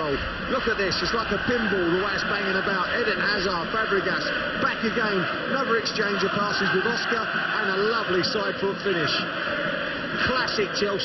goal. Look at this, it's like a pinball the way it's banging about. Eden Hazard, Fabregas, back again. Another exchange of passes with Oscar and a lovely side foot finish. Classic Chelsea.